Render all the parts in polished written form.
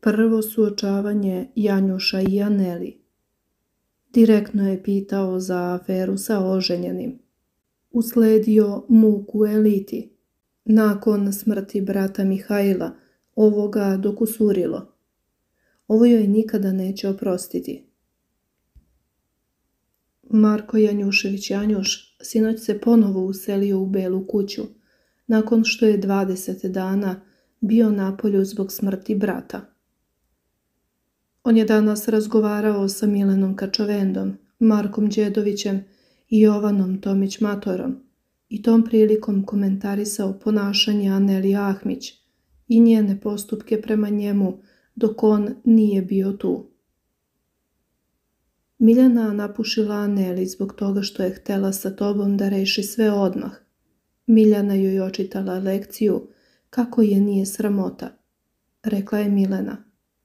Prvo suočavanje Janjuša i Aneli. Direktno je pitao za aferu sa oženjenim. Usledio muk u eliti. Nakon smrti brata Mihajla, ovo ga dokusurilo. Ovo joj nikada neće oprostiti. Marko Janjušević Janjuš sinoć se ponovo uselio u Belu kuću, nakon što je 20 dana bio na polju zbog smrti brata. On je danas razgovarao sa Milenom Kačavendom, Markom Đedovićem i Jovanom Tomić Matorom i tom prilikom komentarisao ponašanje Aneli Ahmić i njene postupke prema njemu dok on nije bio tu. Miljana napušila Aneli zbog toga što je htela sa tobom da reši sve odmah. Miljana joj očitala lekciju kako je nije sramota, rekla je Milena.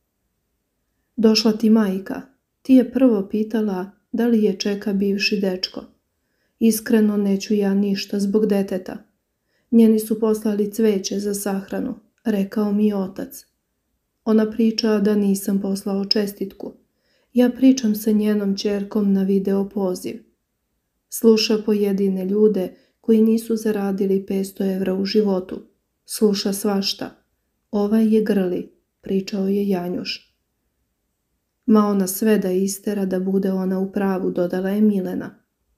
Došla ti majka, ti je prvo pitala da li je čeka bivši dečko. Iskreno neću ja ništa zbog deteta. Njeni su poslali cveće za sahranu, rekao mi otac. Ona priča da nisam poslao čestitku. Ja pričam sa njenom ćerkom na video poziv. Sluša pojedine ljude koji nisu zaradili 500 evra u životu. Sluša svašta. Ovaj je grli, pričao je Janjuš. Ma ona sve da istera da bude ona u pravu, dodala je Milena.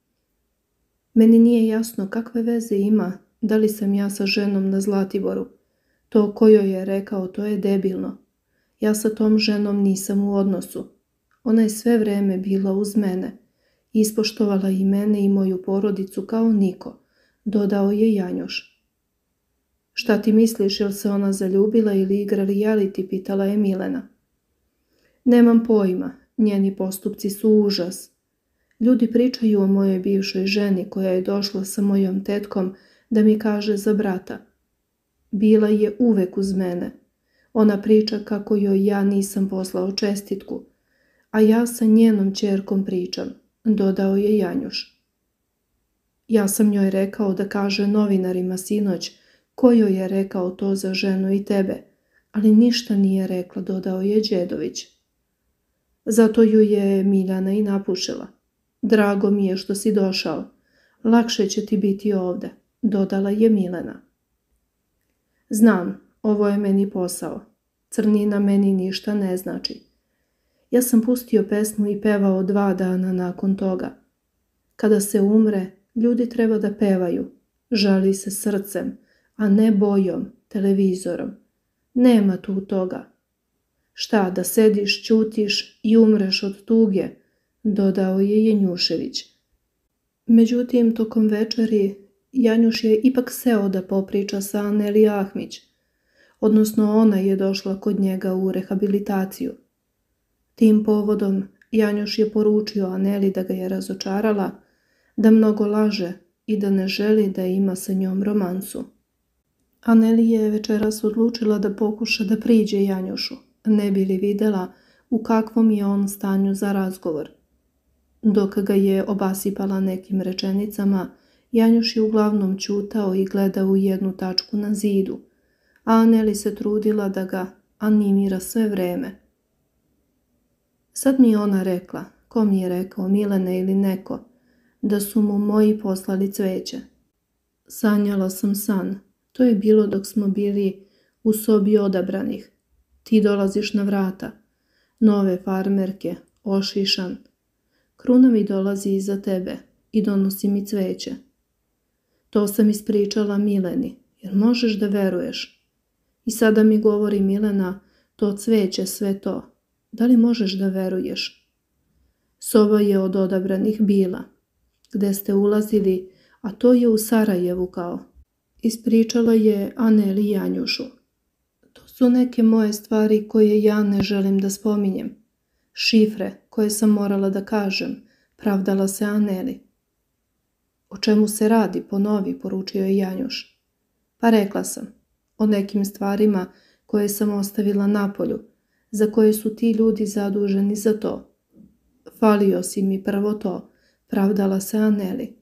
Meni nije jasno kakve veze ima da li sam ja sa ženom na Zlatiboru. To ko joj je rekao, to je debilno. Ja sa tom ženom nisam u odnosu. Ona je sve vreme bila uz mene. Ispoštovala i mene i moju porodicu kao niko, dodao je Janjuš. Šta ti misliš, jel se ona zaljubila ili igra reality, pitala je Milena. Nemam pojma, njeni postupci su užas. Ljudi pričaju o mojoj bivšoj ženi koja je došla sa mojom tetkom da mi kaže za brata. Bila je uvek uz mene. Ona priča kako joj ja nisam poslao čestitku, a ja sa njenom ćerkom pričam, dodao je Janjuš. Ja sam njoj rekao da kaže novinarima sinoć ko joj je rekao to za ženu i tebe, ali ništa nije rekla, dodao je Đedović. Zato ju je Miljana i napušila. Drago mi je što si došao. Lakše će ti biti ovde, dodala je Milena. Znam, ovo je meni posao. Crnina meni ništa ne znači. Ja sam pustio pesmu i pevao 2 dana nakon toga. Kada se umre, ljudi treba da pevaju. Žali se srcem, a ne bojom, televizorom. Nema tu toga. Šta, da sediš, ćutiš i umreš od tuge, dodao je Janjušević. Međutim, tokom večeri, Janjuš je ipak seo da popriča sa Aneli Ahmić, odnosno ona je došla kod njega u rehabilitaciju. Tim povodom Janjuš je poručio Aneli da ga je razočarala, da mnogo laže i da ne želi da ima sa njom romansu. Aneli je večeras odlučila da pokuša da priđe Janjušu, ne bi li videla u kakvom je on stanju za razgovor. Dok ga je obasipala nekim rečenicama, Janjuš je uglavnom ćutao i gledao u jednu tačku na zidu, a Aneli se trudila da ga animira sve vreme. Sad mi je ona rekla, ko mi je rekao, Milena ili neko, da su mu moji poslali cveće. Sanjala sam san, to je bilo dok smo bili u sobi odabranih. Ti dolaziš na vrata, nove farmerke, ošišan. Kruna mi dolazi iza tebe i donosi mi cveće. To sam ispričala Mileni, jer možeš da veruješ. I sada mi govori Milena, to cveće, sve to. Da li možeš da veruješ? Soba je od odabranih bila, gde ste ulazili, a to je u Sarajevu kao. Ispričala je Aneli Janjušu. To su neke moje stvari koje ja ne želim da spominjem. Šifre koje sam morala da kažem, pravdala se Aneli. O čemu se radi, ponovi, poručio je Janjuš. Pa rekla sam, o nekim stvarima koje sam ostavila napolju, za koje su ti ljudi zaduženi za to. Falio si mi prvo to, pravdala se Aneli.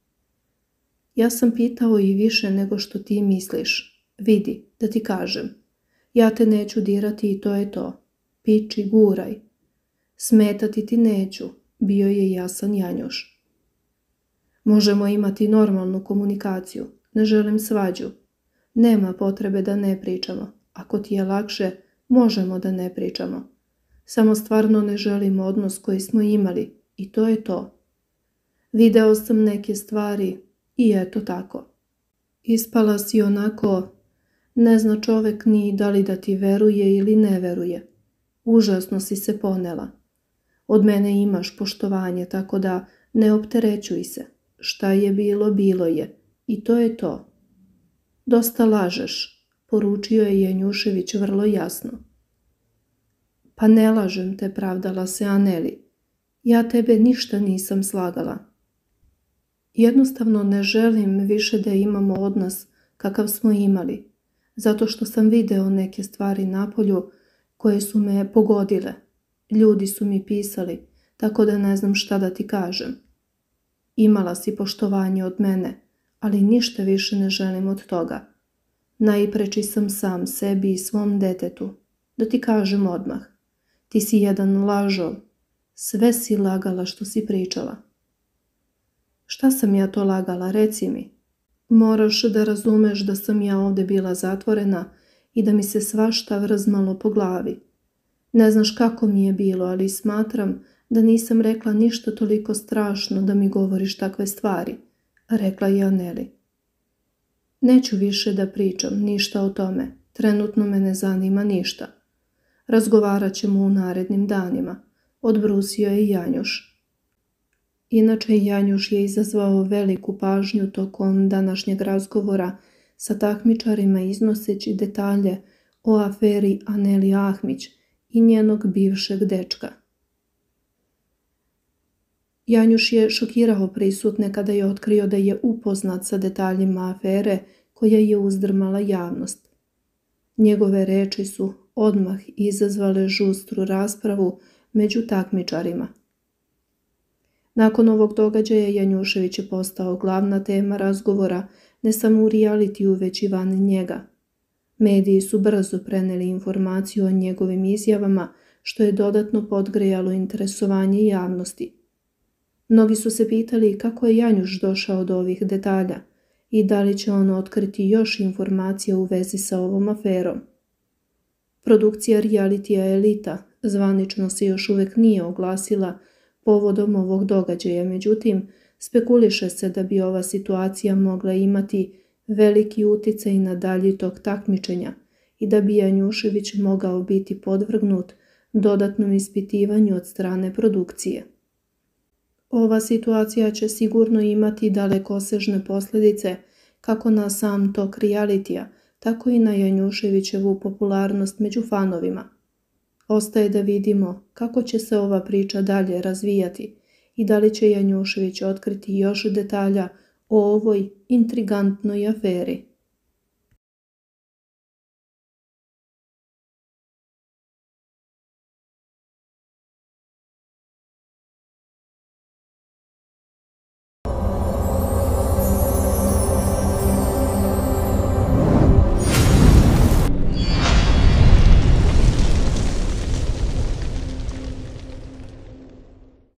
Ja sam pitao i više nego što ti misliš. Vidi, da ti kažem. Ja te neću dirati i to je to. piči, guraj. Smetati ti neću, bio je jasan Janjuš. Možemo imati normalnu komunikaciju, ne želim svađu. Nema potrebe da ne pričamo. Ako ti je lakše, možemo da ne pričamo. Samo stvarno ne želim odnos koji smo imali i to je to. Video sam neke stvari i eto tako. Ispala si onako, ne zna čovek ni da li da ti veruje ili ne veruje. Užasno si se ponela. Od mene imaš poštovanje, tako da ne opterećuj se. Šta je bilo, bilo je. I to je to. Dosta lažeš, poručio je Janjušević vrlo jasno. Pa ne lažem te, pravdala se Aneli. Ja tebe ništa nisam slagala. Jednostavno ne želim više da imamo odnos kakav smo imali, zato što sam video neke stvari napolju koje su me pogodile. Ljudi su mi pisali, tako da ne znam šta da ti kažem. Imala si poštovanje od mene, ali ništa više ne želim od toga. Najpreči sam sam sebi i svom detetu. Da ti kažem odmah. Ti si jedan lažov. Sve si lagala što si pričala. Šta sam ja to lagala, reci mi. Moraš da razumeš da sam ja ovdje bila zatvorena i da mi se svašta vrzmalo po glavi. Ne znaš kako mi je bilo, ali smatram da nisam rekla ništa toliko strašno da mi govoriš takve stvari, rekla je Aneli. Neću više da pričam ništa o tome, trenutno me ne zanima ništa. Razgovarat ćemo u narednim danima, odbrusio je Janjuš. Inače, Janjuš je izazvao veliku pažnju tokom današnjeg razgovora sa takmičarima iznoseći detalje o aferi Aneli Ahmić i njenog bivšeg dečka. Janjuš je šokirao prisutne kada je otkrio da je upoznat sa detaljima afere koja je uzdrmala javnost. Njegove reči su odmah izazvale žustru raspravu među takmičarima. Nakon ovog događaja Janjušević je postao glavna tema razgovora ne samo u realitiju već i van njega. Mediji su brzo preneli informaciju o njegovim izjavama što je dodatno podgrejalo interesovanje javnosti. Mnogi su se pitali kako je Janjuš došao do ovih detalja i da li će on otkriti još informacija u vezi sa ovom aferom. Produkcija realitija Elita zvanično se još uvijek nije oglasila povodom ovog događaja, međutim, spekuliše se da bi ova situacija mogla imati veliki uticaj na dalji tok takmičenja i da bi Janjušević mogao biti podvrgnut dodatnom ispitivanju od strane produkcije. Ova situacija će sigurno imati dalekosežne posljedice kako na sam tok realitija, tako i na Janjuševićevu popularnost među fanovima. Ostaje da vidimo kako će se ova priča dalje razvijati i da li će Janjušević otkriti još detalja o ovoj intrigantnoj aferi.